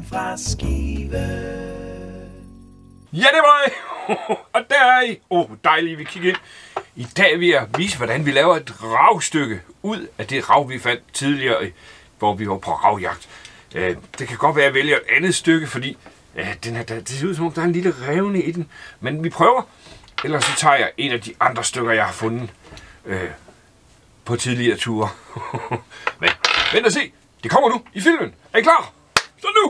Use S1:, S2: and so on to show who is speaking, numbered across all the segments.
S1: fra Skive.
S2: Ja, det var I. Og der er I. Dejligt, vi kigger ind. I dag vil jeg vise, hvordan vi laver et ravstykke ud af det rav, vi fandt tidligere, hvor vi var på ravjagt. Det kan godt være, at jeg vælger et andet stykke, fordi det ser ud som om, der er en lille revne i den. Men vi prøver. Ellers så tager jeg en af de andre stykker, jeg har fundet på tidligere ture. Men vent og se. Det kommer nu i filmen. Er I klar? Så nu!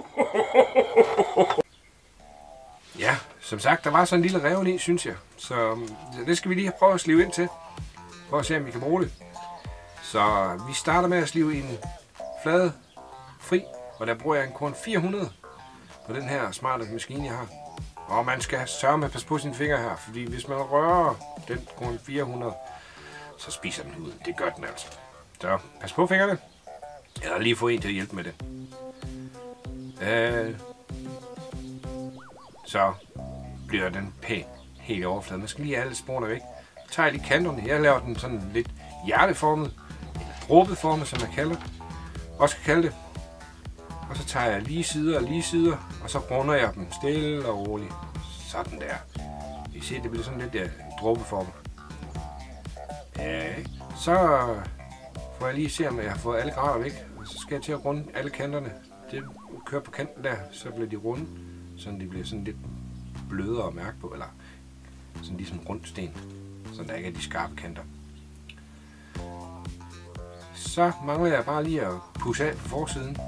S2: Ja, som sagt, der var sådan en lille revne i, synes jeg. Så det skal vi lige prøve at slive ind til. Prøv at se, om vi kan bruge det. Så vi starter med at slive i en flade fri. Og der bruger jeg en korn 400 på den her smarte maskine, jeg har. Og man skal sørge med at passe på sine fingre her, fordi hvis man rører den korn 400, så spiser den ud. Det gør den altså. Så pas på fingrene. Jeg har lige fået en til at hjælpe med det. Så bliver den pæn helt overfladen. Man skal lige have alle sporene væk. Så tager jeg lige kanterne. Jeg laver den sådan lidt hjerteformet, eller dråbeformet, som man kalder det. Også kan kalde det. Og så tager jeg lige sider, og så runder jeg dem stille og roligt. Sådan der. I ser, det bliver sådan lidt der dråbeformet. Ja, så får jeg lige se, om jeg har fået alle grader væk. Og så skal jeg til at runde alle kanterne. Det kører på kanten der, så bliver de runde. Sådan de bliver sådan lidt blødere at mærke på, eller sådan ligesom rundt sten. Så der ikke er de skarpe kanter. Så mangler jeg bare lige at pudse af på forsiden.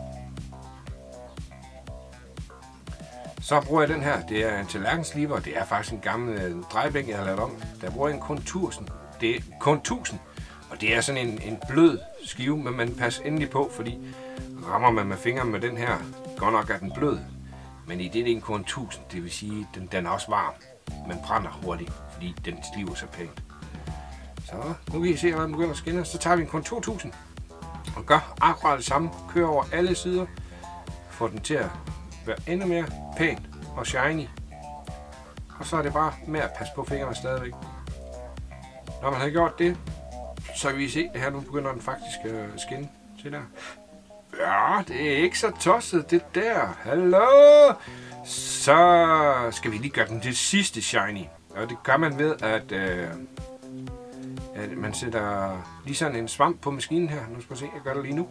S2: Så bruger jeg den her. Det er en tallerkensliber. Det er faktisk en gammel drejebænk, jeg har lavet om. Der bruger jeg en kun 1000. Det er kun 1000. Og det er sådan en blød skive, men man passer endelig på, fordi rammer man med fingeren med den her, godt nok er den blød. Men i det er en kun 1000, det vil sige, den er også varm. Man brænder hurtigt, fordi den sliver så pænt. Så nu kan I se, at den begynder at skinne. Så tager vi en kun 2000 og gør akkurat det samme. Kører over alle sider. Får den til at være endnu mere pæn og shiny. Og så er det bare med at passe på fingrene stadigvæk. Når man har gjort det, så kan vi se, at her nu begynder den faktisk at skinne. Se der. Ja, det er ikke så tosset, det der. Hallo! Så skal vi lige gøre den til sidste shiny. Og det gør man ved, at man sætter lige sådan en svamp på maskinen her. Nu skal vi se, jeg gør det lige nu.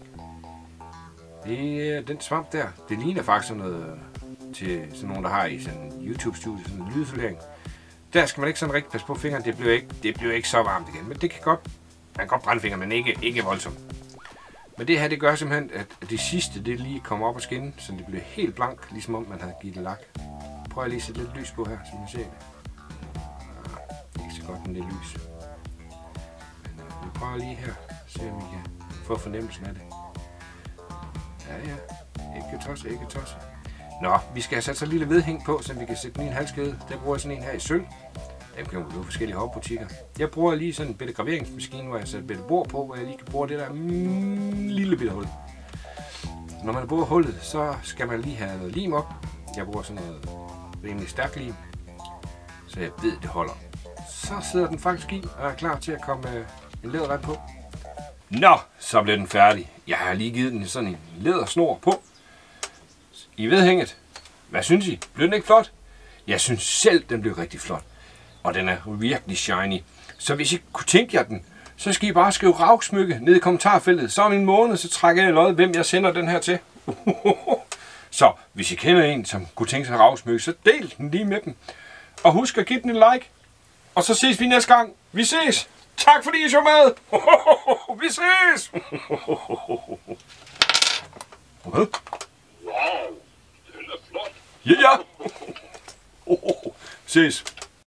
S2: Det er den svamp der. Det ligner faktisk sådan noget til sådan nogen, der har i sådan en YouTube-studie, sådan en lydisolering. Der skal man ikke sådan rigtig passe på fingrene. Det bliver ikke så varmt igen. Men det kan godt, man kan godt brænde fingre, men ikke voldsomt. Men det her, det gør simpelthen, at det sidste, det lige kommer op og skinne, så det bliver helt blank, ligesom om man havde givet det lak. Prøv at lige sætte lidt lys på her, så man ser det. Ikke så godt med det lys. Men vi prøver lige her, se om vi kan få fornemmelsen af det. Ja, ikke tosse. Nå, vi skal have sat så en lille vedhæng på, så vi kan sætte den i en halskæde. Der bruger jeg sådan en her i sølv. Dem kan man bruge forskellige hofbutikker. Jeg bruger lige sådan en bitte graveringsmaskine, hvor jeg sætter et bitte bord på, hvor jeg lige kan bruge det der lille bitte hul. Når man bruger hullet, så skal man lige have noget lim op. Jeg bruger sådan noget rimelig stærkt lim, så jeg ved, det holder. Så sidder den faktisk i og er klar til at komme en læderrand på. Nå, så bliver den færdig. Jeg har lige givet den sådan en lædersnor på. I vedhænget. Hvad synes I? Blev den ikke flot? Jeg synes selv, den blev rigtig flot. Og den er virkelig shiny. Så hvis I kunne tænke jer den, så skal I bare skrive ravsmykke ned i kommentarfeltet. Så om en måned, så trækker jeg lod, hvem jeg sender den her til. Så hvis I kender en, som kunne tænke sig ravsmykke, så del den lige med dem. Og husk at give den en like. Og så ses vi næste gang. Vi ses! Tak fordi I så med! Vi ses!
S3: Wow, den er flot!
S2: Ja! Ses!